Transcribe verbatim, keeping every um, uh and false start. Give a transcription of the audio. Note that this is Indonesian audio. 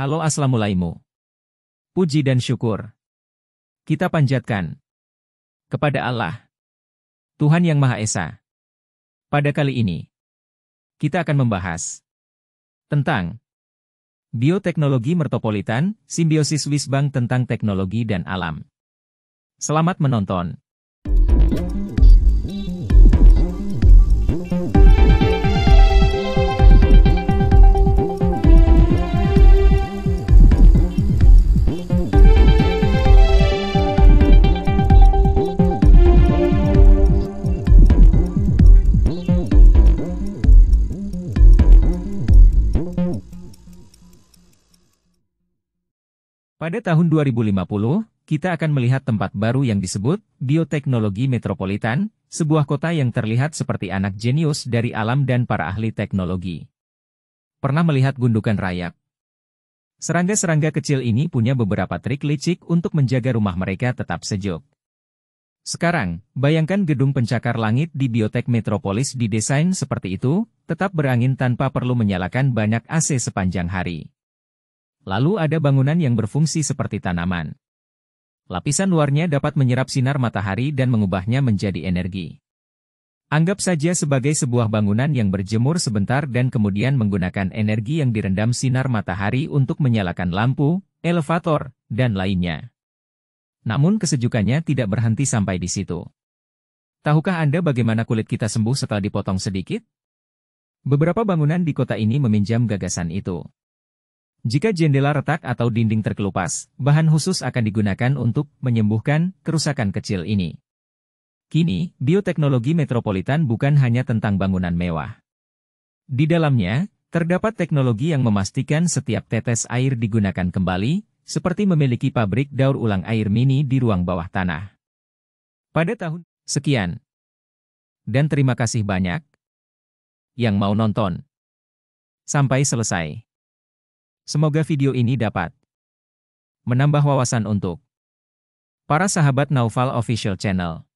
Halo assalamualaikum. Puji dan syukur kita panjatkan kepada Allah, Tuhan Yang Maha Esa. Pada kali ini, kita akan membahas tentang bioteknologi metropolitan, simbiosis Wisbank tentang teknologi dan alam. Selamat menonton. Pada tahun dua ribu lima puluh, kita akan melihat tempat baru yang disebut bioteknologi metropolitan, sebuah kota yang terlihat seperti anak jenius dari alam dan para ahli teknologi. Pernah melihat gundukan rayap? Serangga-serangga kecil ini punya beberapa trik licik untuk menjaga rumah mereka tetap sejuk. Sekarang, bayangkan gedung pencakar langit di biotek metropolis didesain seperti itu, tetap berangin tanpa perlu menyalakan banyak A C sepanjang hari. Lalu ada bangunan yang berfungsi seperti tanaman. Lapisan luarnya dapat menyerap sinar matahari dan mengubahnya menjadi energi. Anggap saja sebagai sebuah bangunan yang berjemur sebentar dan kemudian menggunakan energi yang direndam sinar matahari untuk menyalakan lampu, elevator, dan lainnya. Namun kesejukannya tidak berhenti sampai di situ. Tahukah Anda bagaimana kulit kita sembuh setelah dipotong sedikit? Beberapa bangunan di kota ini meminjam gagasan itu. Jika jendela retak atau dinding terkelupas, bahan khusus akan digunakan untuk menyembuhkan kerusakan kecil ini. Kini, bioteknologi metropolitan bukan hanya tentang bangunan mewah. Di dalamnya, terdapat teknologi yang memastikan setiap tetes air digunakan kembali, seperti memiliki pabrik daur ulang air mini di ruang bawah tanah. Pada tahun sekian. Dan terima kasih banyak yang mau nonton sampai selesai. Semoga video ini dapat menambah wawasan untuk para sahabat Naufal Official Channel.